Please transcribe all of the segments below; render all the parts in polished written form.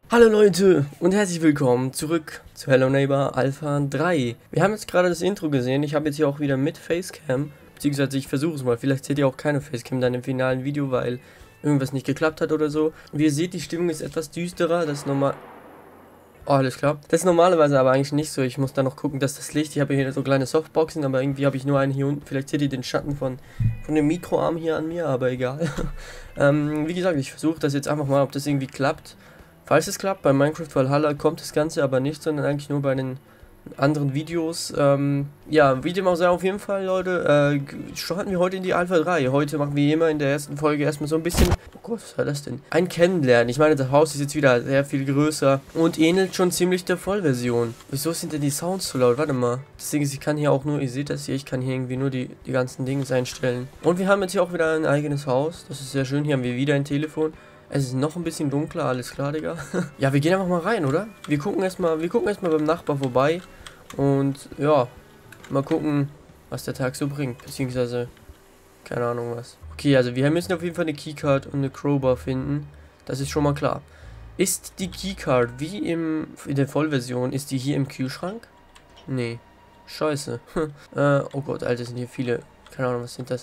Hallo Leute und herzlich willkommen zurück zu Hello Neighbor Alpha 3. Wir haben jetzt gerade das Intro gesehen. Ich habe jetzt hier auch wieder mit Facecam, beziehungsweise ich versuche es mal. Vielleicht seht ihr auch keine Facecam dann im finalen Video, weil irgendwas nicht geklappt hat oder so. Wie ihr seht, die Stimmung ist etwas düsterer. Das ist normal. Oh, alles klar. Das ist normalerweise aber eigentlich nicht so. Ich muss da noch gucken, dass das Licht... Ich habe hier so kleine Softboxen, aber irgendwie habe ich nur einen hier unten. Vielleicht seht ihr den Schatten von dem Mikroarm hier an mir, aber egal. Wie gesagt, ich versuche das jetzt einfach mal, ob das irgendwie klappt. Falls es klappt, bei Minecraft Valhalla kommt das Ganze aber nicht, sondern eigentlich nur bei den anderen Videos. Ja, wie dem auch sei, auf jeden Fall, Leute, starten wir heute in die Alpha 3. Heute machen wir wie immer in der ersten Folge erstmal so ein bisschen, oh Gott, was war das denn? Ein Kennenlernen. Ich meine, das Haus ist jetzt wieder sehr viel größer und ähnelt schon ziemlich der Vollversion. Wieso sind denn die Sounds so laut? Warte mal. Das Ding ist, ich kann hier auch nur, ihr seht das hier, ich kann hier irgendwie nur die ganzen Dinge einstellen. Und wir haben jetzt hier auch wieder ein eigenes Haus. Das ist sehr schön. Hier haben wir wieder ein Telefon. Es ist noch ein bisschen dunkler, alles klar, Digga. Ja, wir gehen einfach mal rein, oder? Wir gucken erstmal beim Nachbar vorbei. Und ja, mal gucken, was der Tag so bringt. Beziehungsweise, keine Ahnung was. Okay, also wir müssen auf jeden Fall eine Keycard und eine Crowbar finden. Das ist schon mal klar. Ist die Keycard wie in der Vollversion, ist die hier im Kühlschrank? Nee. Scheiße. Oh Gott, Alter, sind hier viele. Keine Ahnung, was sind das?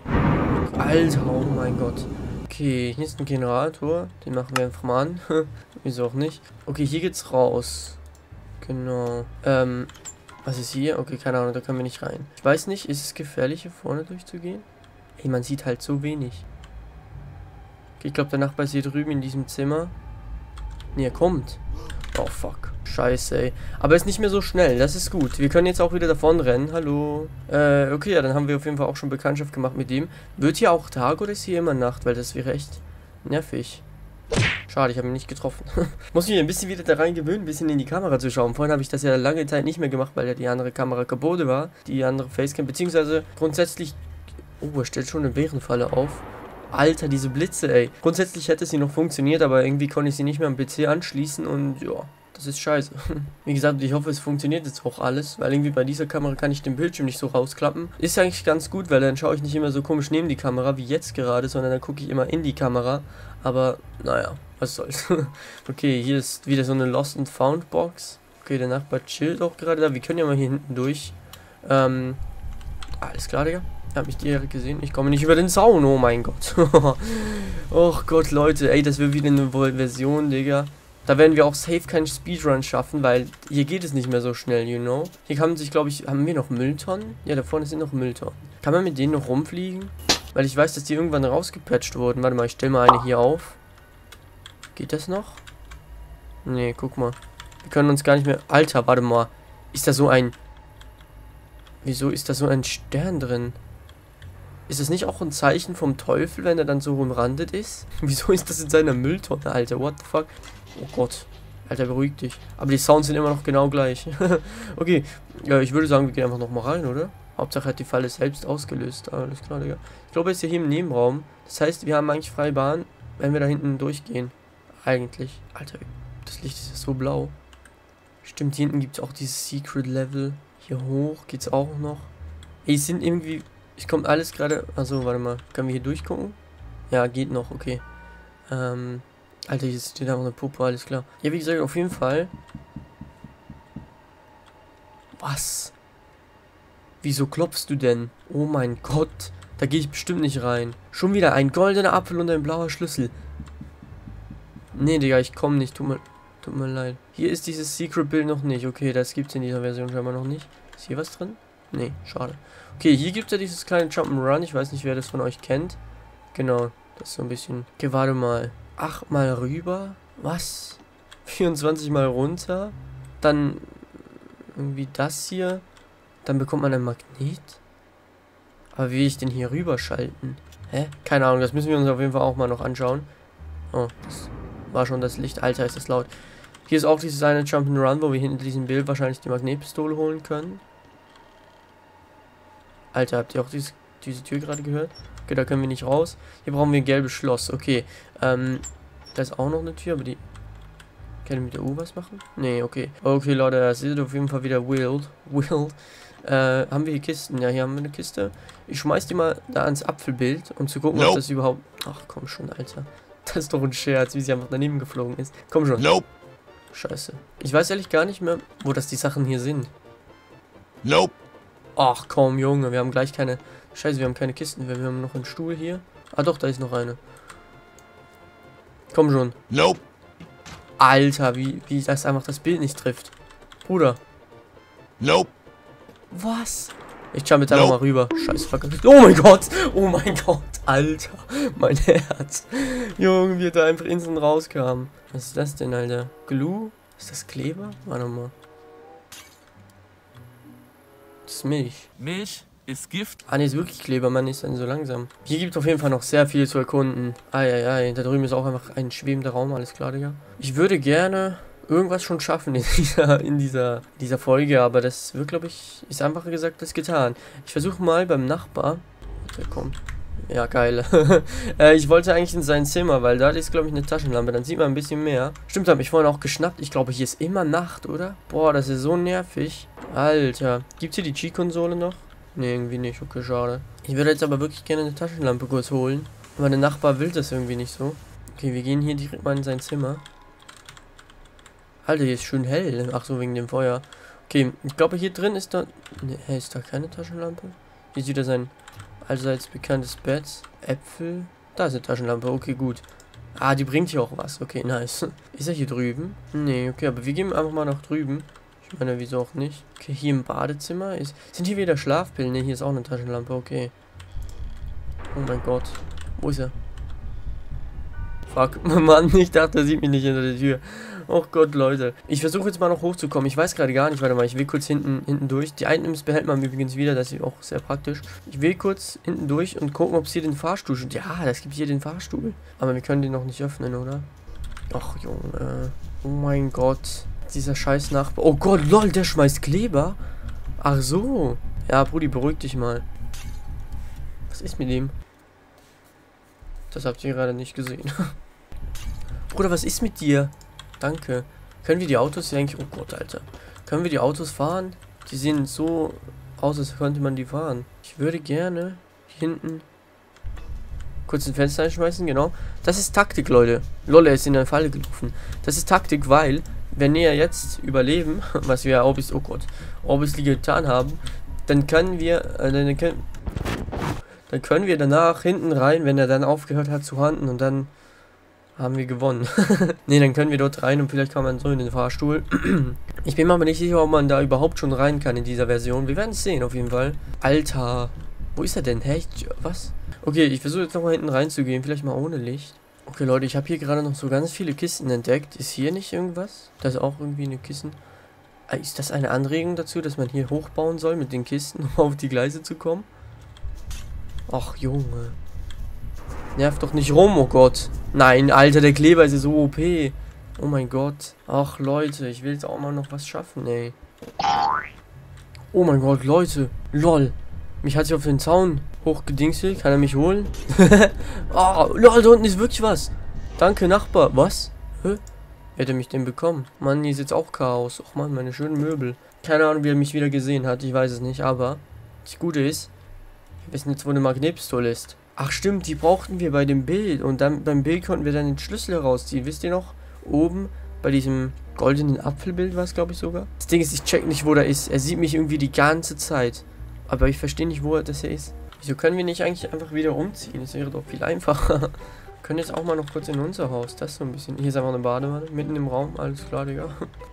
Alter, oh mein Gott. Okay, hier ist ein Generator. Den machen wir einfach mal an. Wieso auch nicht. Okay, hier geht's raus. Genau. Was ist hier? Okay, keine Ahnung, da können wir nicht rein. Ich weiß nicht, ist es gefährlich, hier vorne durchzugehen? Ey, man sieht halt so wenig. Okay, ich glaube, der Nachbar ist hier drüben in diesem Zimmer. Nee, er kommt. Oh, fuck. Scheiße, ey. Aber er ist nicht mehr so schnell, das ist gut. Wir können jetzt auch wieder davon rennen. Hallo. Okay, ja, dann haben wir auf jeden Fall auch schon Bekanntschaft gemacht mit ihm. Wird hier auch Tag oder ist hier immer Nacht? Weil das wäre echt nervig. Schade, ich habe ihn nicht getroffen. Muss mich ein bisschen wieder daran gewöhnen, ein bisschen in die Kamera zu schauen. Vorhin habe ich das ja lange Zeit nicht mehr gemacht, weil ja die andere Kamera kaputt war. Die andere Facecam, beziehungsweise grundsätzlich... Oh, er stellt schon eine Bärenfalle auf. Alter, diese Blitze, ey. Grundsätzlich hätte sie noch funktioniert, aber irgendwie konnte ich sie nicht mehr am PC anschließen und ja, das ist scheiße. Wie gesagt, ich hoffe, es funktioniert jetzt auch alles, weil irgendwie bei dieser Kamera kann ich den Bildschirm nicht so rausklappen. Ist eigentlich ganz gut, weil dann schaue ich nicht immer so komisch neben die Kamera, wie jetzt gerade, sondern dann gucke ich immer in die Kamera. Aber, naja, was soll's. Okay, hier ist wieder so eine Lost and Found Box. Okay, der Nachbar chillt auch gerade da. Wir können ja mal hier hinten durch. Alles klar, Digga. Hab mich direkt gesehen. Ich komme nicht über den Zaun. Oh mein Gott. Oh Gott, Leute. Ey, das wird wieder eine Version, Digga. Da werden wir auch safe keinen Speedrun schaffen, weil hier geht es nicht mehr so schnell, you know. Hier kann man sich, glaube ich, haben wir noch Mülltonnen? Ja, da vorne sind noch Mülltonnen. Kann man mit denen noch rumfliegen? Weil ich weiß, dass die irgendwann rausgepatcht wurden. Warte mal, ich stelle mal eine hier auf. Geht das noch? Nee, guck mal. Wir können uns gar nicht mehr... Alter, warte mal. Ist da so ein... Wieso ist da so ein Stern drin? Ist es nicht auch ein Zeichen vom Teufel, wenn er dann so umrandet ist? Wieso ist das in seiner Mülltonne, Alter? What the fuck? Oh Gott. Alter, beruhig dich. Aber die Sounds sind immer noch genau gleich. Okay. Ja, ich würde sagen, wir gehen einfach nochmal rein, oder? Hauptsache hat die Falle selbst ausgelöst. Alles klar, Digga. Ich glaube, er ist ja hier im Nebenraum. Das heißt, wir haben eigentlich freie Bahn, wenn wir da hinten durchgehen. Eigentlich. Alter, das Licht ist ja so blau. Stimmt, hier hinten gibt es auch dieses Secret Level. Hier hoch geht's auch noch. Ey, es sind irgendwie... Es kommt alles gerade... Achso, warte mal. Können wir hier durchgucken? Ja, geht noch, okay. Alter, hier steht einfach eine Puppe, alles klar. Ja, wie gesagt, auf jeden Fall. Was? Wieso klopfst du denn? Oh mein Gott. Da gehe ich bestimmt nicht rein. Schon wieder ein goldener Apfel und ein blauer Schlüssel. Nee, Digga, ich komme nicht. Tut mir leid. Hier ist dieses Secret Bild noch nicht. Okay, das gibt es in dieser Version scheinbar noch nicht. Ist hier was drin? Nee, schade. Okay, hier gibt es ja dieses kleine Jump'n'Run. Ich weiß nicht, wer das von euch kennt. Genau, das ist so ein bisschen... Okay, warte mal. 8 mal rüber. Was? 24 mal runter. Dann irgendwie das hier. Dann bekommt man ein Magnet. Aber wie will ich denn hier rüber schalten? Hä? Keine Ahnung, das müssen wir uns auf jeden Fall auch mal noch anschauen. Oh, das war schon das Licht. Alter, ist das laut. Hier ist auch dieses eine Jump'n'Run, wo wir hinter diesem Bild wahrscheinlich die Magnetpistole holen können. Alter, habt ihr auch diese Tür gerade gehört? Okay, da können wir nicht raus. Hier brauchen wir ein gelbes Schloss. Okay, da ist auch noch eine Tür, aber die... Kann ich mit der U was machen? Nee, okay. Okay, Leute, das ist auf jeden Fall wieder wild. Haben wir hier Kisten? Ja, hier haben wir eine Kiste. Ich schmeiß die mal da ans Apfelbild, um zu gucken, ob das überhaupt... Ach, komm schon, Alter. Das ist doch ein Scherz, wie sie einfach daneben geflogen ist. Komm schon. Scheiße. Ich weiß ehrlich gar nicht mehr, wo das die Sachen hier sind. Nope. Ach komm, Junge, wir haben gleich keine... Scheiße, wir haben keine Kisten. Wir haben noch einen Stuhl hier. Ah doch, da ist noch eine. Komm schon. Nope. Alter, wie das einfach das Bild nicht trifft. Bruder. Nope. Was? Ich jump jetzt einfach mal rüber. Scheiße, fuck. Oh mein Gott. Oh mein Gott. Alter. Mein Herz. Junge, wie er da einfach instant rauskam. Was ist das denn, Alter? Glue? Ist das Kleber? Warte mal. Das ist Milch. Milch ist Gift. Ah, ne, ist wirklich Kleber, man ist dann so langsam. Hier gibt es auf jeden Fall noch sehr viel zu erkunden. Eieiei, da drüben ist auch einfach ein schwebender Raum, alles klar, Digga. Ich würde gerne irgendwas schon schaffen in dieser Folge, aber das wird, glaube ich, ist einfacher gesagt als getan. Ich versuche mal beim Nachbar. Der kommt. Ja, geil. Ich wollte eigentlich in sein Zimmer, weil da ist, glaube ich, eine Taschenlampe. Dann sieht man ein bisschen mehr. Stimmt, habe mich vorhin auch geschnappt. Ich glaube, hier ist immer Nacht, oder? Boah, das ist so nervig. Alter. Gibt's hier die G-Konsole noch? Ne, irgendwie nicht. Okay, schade. Ich würde jetzt aber wirklich gerne eine Taschenlampe kurz holen. Aber der Nachbar will das irgendwie nicht so. Okay, wir gehen hier direkt mal in sein Zimmer. Alter, hier ist schön hell. Ach so, wegen dem Feuer. Okay, ich glaube, hier drin ist da... Ne, ist da keine Taschenlampe? Hier ist wieder sein allseits bekanntes Bett. Äpfel. Da ist eine Taschenlampe. Okay, gut. Ah, die bringt hier auch was. Okay, nice. Ist er hier drüben? Nee, okay, aber wir gehen einfach mal nach drüben. Ich meine, wieso auch nicht? Okay, hier im Badezimmer ist... Sind hier wieder Schlafpillen? Ne, hier ist auch eine Taschenlampe. Okay. Oh mein Gott. Wo ist er? Fuck. Mann, ich dachte, er sieht mich nicht hinter der Tür. Oh Gott, Leute. Ich versuche jetzt mal noch hochzukommen. Ich weiß gerade gar nicht. Warte mal, ich will kurz hinten durch. Die Items behält man übrigens wieder. Das ist auch sehr praktisch. Ich will kurz hinten durch und gucken, ob es hier den Fahrstuhl gibt. Ja, das gibt hier den Fahrstuhl. Aber wir können den noch nicht öffnen, oder? Ach, Junge. Oh mein Gott. Dieser scheiß Nachbar. Oh Gott, lol, der schmeißt Kleber. Ach so. Ja, Brudi, beruhig dich mal. Was ist mit ihm? Das habt ihr gerade nicht gesehen. Bruder, was ist mit dir? Danke. Können wir die Autos hier eigentlich... Oh Gott, Alter. Können wir die Autos fahren? Die sehen so aus, als könnte man die fahren. Ich würde gerne hinten kurz ein Fenster einschmeißen, genau. Das ist Taktik, Leute. Lol, er ist in eine Falle gelaufen. Das ist Taktik, weil, wenn wir jetzt überleben, was wir obviously getan haben, dann können wir, dann können wir danach hinten rein, wenn er dann aufgehört hat zu handeln und dann haben wir gewonnen. Ne, dann können wir dort rein und vielleicht kann man so in den Fahrstuhl. Ich bin mir aber nicht sicher, ob man da überhaupt schon rein kann in dieser Version. Wir werden es sehen, auf jeden Fall. Alter. Wo ist er denn? Hä? Was? Okay, ich versuche jetzt nochmal hinten reinzugehen. Vielleicht mal ohne Licht. Okay, Leute, ich habe hier gerade noch so ganz viele Kisten entdeckt. Ist hier nicht irgendwas? Das ist auch irgendwie eine Kisten. Ist das eine Anregung dazu, dass man hier hochbauen soll mit den Kisten, um auf die Gleise zu kommen? Ach, Junge. Nerv doch nicht rum, oh Gott. Nein, Alter, der Kleber ist so OP. Oh mein Gott. Ach, Leute, ich will jetzt auch mal noch was schaffen, ey. Oh mein Gott, Leute. Lol. Mich hat sich auf den Zaun hochgedingselt. Kann er mich holen? Oh, lol, da unten ist wirklich was. Danke, Nachbar. Was? Hä? Wer hätte mich denn bekommen? Mann, hier ist jetzt auch Chaos. Och Mann, meine schönen Möbel. Keine Ahnung, wie er mich wieder gesehen hat. Ich weiß es nicht, aber das Gute ist, wir wissen jetzt, wo eine Magnetpistole ist. Ach stimmt, die brauchten wir bei dem Bild. Und dann beim Bild konnten wir dann den Schlüssel herausziehen. Wisst ihr noch? Oben bei diesem goldenen Apfelbild war es, glaube ich, sogar. Das Ding ist, ich check nicht, wo der ist. Er sieht mich irgendwie die ganze Zeit. Aber ich verstehe nicht, wo das hier ist. Wieso können wir nicht eigentlich einfach wieder umziehen? Das wäre doch viel einfacher. Wir können jetzt auch mal noch kurz in unser Haus. Das ist so ein bisschen... Hier ist einfach eine Badewanne. Mitten im Raum. Alles klar, Digga.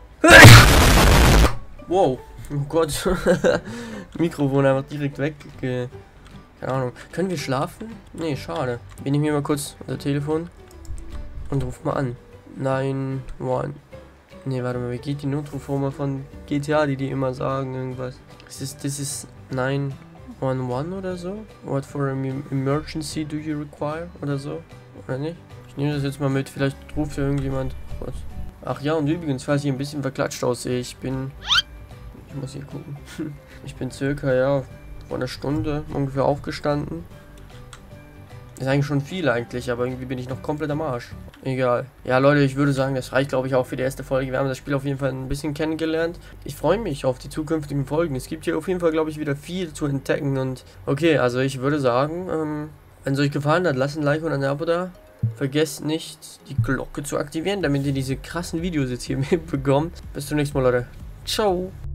Wow. Oh Gott. Mikrofon einfach direkt weg. Keine Ahnung. Können wir schlafen? Nee, schade. Wir nehmen hier mal kurz unser Telefon und rufen mal an. 911. Nee, warte mal, wie geht die Notrufnummer von GTA, die immer sagen irgendwas? Das ist 911 oder so? What for an emergency do you require? Oder so? Oder nicht? Ich nehme das jetzt mal mit, vielleicht ruft ja irgendjemand. Ach ja, und übrigens, falls ich ein bisschen verklatscht aussehe, ich muss hier gucken. Ich bin circa, ja, vor einer Stunde ungefähr aufgestanden. Ist eigentlich schon viel eigentlich, aber irgendwie bin ich noch komplett am Arsch. Egal. Ja, Leute, ich würde sagen, das reicht, glaube ich, auch für die erste Folge. Wir haben das Spiel auf jeden Fall ein bisschen kennengelernt. Ich freue mich auf die zukünftigen Folgen. Es gibt hier auf jeden Fall, glaube ich, wieder viel zu entdecken. Und okay, also ich würde sagen, wenn es euch gefallen hat, lasst ein Like und ein Abo da. Vergesst nicht, die Glocke zu aktivieren, damit ihr diese krassen Videos jetzt hier mitbekommt. Bis zum nächsten Mal, Leute. Ciao.